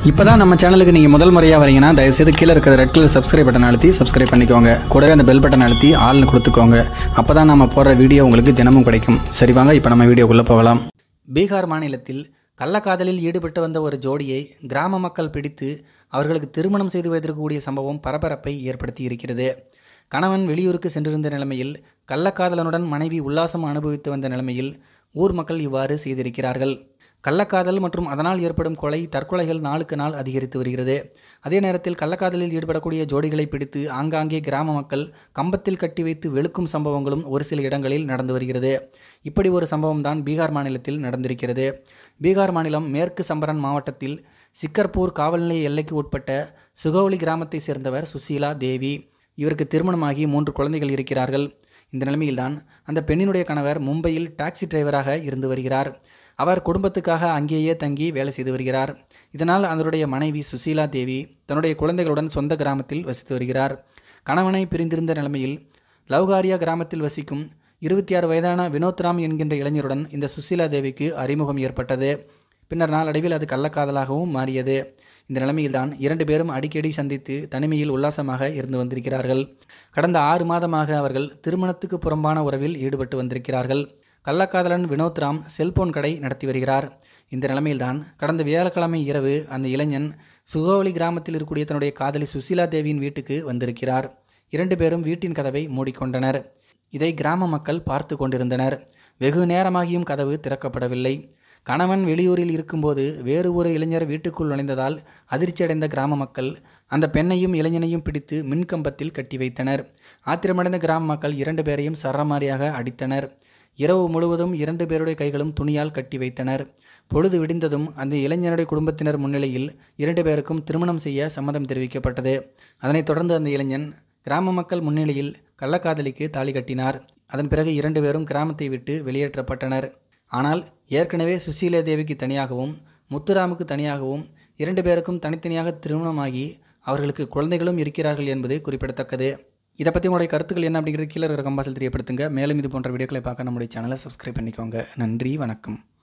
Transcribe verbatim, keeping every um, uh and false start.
இப்போ தான் நம்ம சேனலுக்கு நீங்கள் முதல் முறையாக வரீங்கன்னா தயவுசெய்து கீழே இருக்கிற ரெட் கலர் சப்ஸ்கிரைப் பட்டன் அழுத்தி சப்ஸ்கிரைப் பண்ணிக்கோங்க. கூடவே அந்த பெல் பட்டன் அழுத்தி ஆள்னு கொடுத்துக்கோங்க. அப்போ தான் நம்ம போடுற வீடியோ உங்களுக்கு தினமும் கிடைக்கும். சரி வாங்க இப்போ நம்ம வீடியோக்குள்ளே போகலாம். பீகார் மாநிலத்தில் கள்ளக்காதலில் ஈடுபட்டு வந்த ஒரு ஜோடியை கிராம மக்கள் பிடித்து அவர்களுக்கு திருமணம் செய்து வைத்திருக்கக்கூடிய சம்பவம் பரபரப்பை ஏற்படுத்தி இருக்கிறது. கணவன் வெளியூருக்கு சென்றிருந்த நிலைமையில் கள்ளக்காதலனுடன் மனைவி உல்லாசம் அனுபவித்து வந்த நிலைமையில் ஊர் மக்கள் இவ்வாறு செய்திருக்கிறார்கள். கள்ளக்காதல் மற்றும் அதனால் ஏற்படும் கொலை தற்கொலைகள் நாளுக்கு நாள் அதிகரித்து வருகிறது. அதே நேரத்தில் கள்ளக்காதலில் ஈடுபடக்கூடிய ஜோடிகளை பிடித்து ஆங்காங்கே கிராம மக்கள் கம்பத்தில் கட்டி வைத்து வெளுக்கும் சம்பவங்களும் ஒரு சில இடங்களில் நடந்து வருகிறது. இப்படி ஒரு சம்பவம் தான் பீகார் மாநிலத்தில் நடந்திருக்கிறது. பீகார் மாநிலம் மேற்கு சம்பரன் மாவட்டத்தில் சிக்கர்பூர் காவல் நிலைய எல்லைக்கு உட்பட்ட சுகௌலி கிராமத்தை சேர்ந்தவர் சுசீலா தேவி. இவருக்கு திருமணமாகி மூன்று குழந்தைகள் இருக்கிறார்கள். இந்த நிலைமையில்தான் அந்த பெண்ணினுடைய கணவர் மும்பையில் டாக்ஸி டிரைவராக இருந்து வருகிறார். அவர் குடும்பத்துக்காக அங்கேயே தங்கி வேலை செய்து வருகிறார். இதனால் அவருடைய மனைவி சுசீலா தேவி தன்னுடைய குழந்தைகளுடன் சொந்த கிராமத்தில் வசித்து வருகிறார். கணவனை பிரிந்திருந்த நிலைமையில் லவ்காரியா கிராமத்தில் வசிக்கும் இருபத்தி ஆறு வயதான வினோத்ராம் என்கின்ற இளைஞருடன் இந்த சுசீலா தேவிக்கு அறிமுகம் ஏற்பட்டது. பின்னர் நாளடைவில் அது கள்ளக்காதலாகவும் மாறியது. இந்த நிலைமையில்தான் இரண்டு பேரும் அடிக்கடி சந்தித்து தனிமையில் உல்லாசமாக இருந்து வந்திருக்கிறார்கள். கடந்த ஆறு மாதமாக அவர்கள் திருமணத்துக்கு புறம்பான உறவில் ஈடுபட்டு வந்திருக்கிறார்கள். கள்ளக்காதலன் வினோத்ராம் செல்போன் கடை நடத்தி வருகிறார். இந்த நிலைமையில்தான் கடந்த வியாழக்கிழமை இரவு அந்த இளைஞன் சுகோலி கிராமத்தில் இருக்கக்கூடிய தன்னுடைய காதலி சுசீலா தேவியின் வீட்டுக்கு வந்திருக்கிறார். இரண்டு பேரும் வீட்டின் கதவை மூடிக்கொண்டனர். இதை கிராம மக்கள் பார்த்து கொண்டிருந்தனர். வெகு நேரமாகியும் கதவு திறக்கப்படவில்லை. கணவன் வெளியூரில் இருக்கும்போது வேறு ஒரு இளைஞர் வீட்டுக்குள் நுழைந்ததால் அதிர்ச்சியடைந்த கிராம மக்கள் அந்த பெண்ணையும் இளைஞனையும் பிடித்து மின்கம்பத்தில் கட்டி வைத்தனர். ஆத்திரமடைந்த கிராம மக்கள் இரண்டு பேரையும் சரமாரியாக அடித்தனர். இரவு முழுவதும் இரண்டு பேருடைய கைகளும் துணியால் கட்டி வைத்தனர். பொழுது விடிந்ததும் அந்த இளைஞனுடைய குடும்பத்தினர் முன்னிலையில் இரண்டு பேருக்கும் திருமணம் செய்ய சம்மதம் தெரிவிக்கப்பட்டது. அதனைத் தொடர்ந்து அந்த இளைஞன் கிராம மக்கள் முன்னிலையில் கள்ளக்காதலிக்கு தாலி கட்டினார். அதன் பிறகு இரண்டு பேரும் கிராமத்தை விட்டு வெளியேற்றப்பட்டனர். ஆனால் ஏற்கனவே சுசீலா தேவிக்கு தனியாகவும் முத்துராமுக்கு தனியாகவும் இரண்டு பேருக்கும் தனித்தனியாக திருமணமாகி அவர்களுக்கு குழந்தைகளும் இருக்கிறார்கள் என்பது குறிப்பிடத்தக்கது. இதை பற்றி உங்களுடைய கருத்துக்கள் என்ன அப்படிங்கிறது கீழே இருக்கிற கம்பாசில் தெரியப்படுத்துங்க. மேலும் இது போன்ற வீடியோக்களை பார்க்க நம்முடைய சேனலை சப்ஸ்கிரைப் பண்ணிக்கோங்க. நன்றி, வணக்கம்.